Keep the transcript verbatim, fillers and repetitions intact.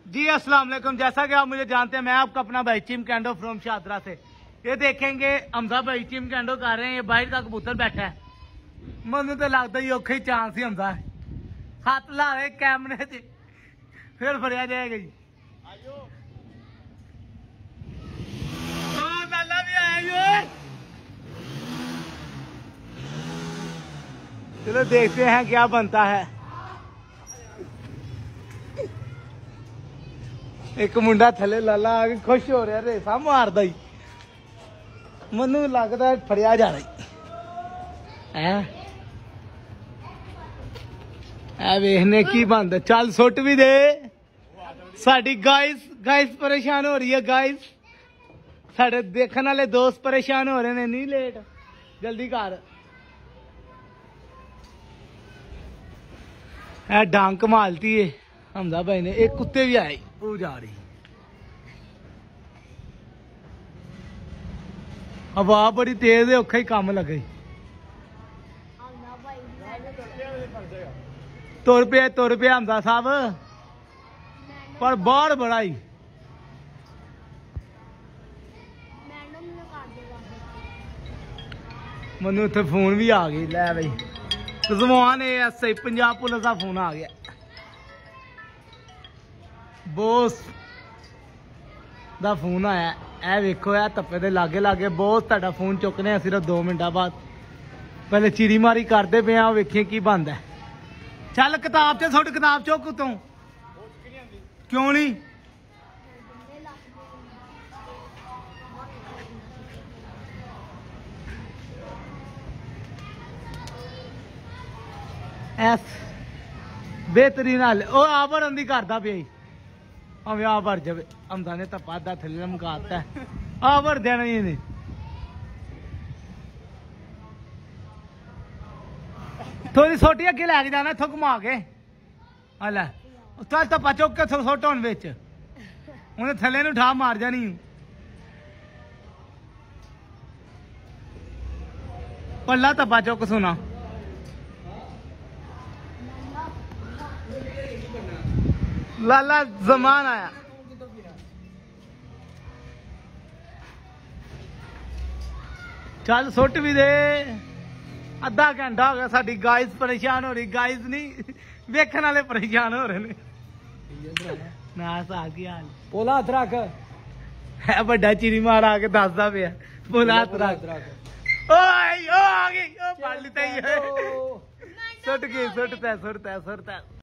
जी अस्सलाम वालेकुम। जैसा कि आप मुझे जानते हैं, मैं आपका अपना भाई चिम कैंडो फ्रॉम शादरा से। ये देखेंगे हमजा भाई चिम कैंडो कर रहे हैं। ये बाहर का कबूतर बैठा है, मनु तो लगता ही औखा ही चांस ही हमजा हाथ ला रहे कैमरे से फिर फरिया जाएगा जी। ओ, लाला भी आया जी। चलो देखते हैं क्या बनता है। एक मुंडा थले लाला आके खुश हो रहा, रेसा मारदा ही मनु लगता है फड़िया जा रही है। वेखने की बनता, चल सुट भी दे। साडी गाइस गाइस परेशान हो रही है। गाइस साडे देखने वाले दोस्त परेशान हो रहे ने। नहीं लेट जल्दी कर। है डांग कमालती है हमजा भाई ने। एक कुत्ते भी आए, वो जा रही हवा बड़ी तेज है, औखा ही काम लगे। तुर पे तुर पे हमजा साहब, पर बहुत बड़ा ही मनु उ फोन भी आ गई। लै बई जमान एस आई पंजाब पुलिस का फोन आ गया। बोस दा फोन आया। ए वेखो है तप्पे दे लागे लागे बोस तुहाडा फोन चुकने सिर्फ दो मिनटा बाद। पहले चिड़ी मारी करते पे आ, वेखिए की बनदा। चल किताब च सुट, किताब चुक तू। क्यों नहीं एस बेहतरीन हाल ओ आ भरन दी करदा पे हमें आ भर जावे। हमदा ने धप्पा दा थल्ले मुकाता है, आ भर देना ही नहीं। थोड़ी सोटी अगे लैके जाना इथों घुमा के। हल चल धप्पा चुक के सुट हुन बिच, उन्हें थल्ले नूं ठा मार जानी। पल्ला धप्पा चुक सुना। लाला जमान आया। चल सुट भी दे। अद्धा घंटा हो गया, साडी गाइस परेशान हो रही। गाइस नहीं वेखने वाले परेशान हो रहे ने। ना सा की हाल बोला हथ रख है बड़ा चिरी मार आके दसदा पे। बोला हथ रख। ओ आई ओ आ गई, ओ पड़ ली। सुट गई सुटता सुटता सुटता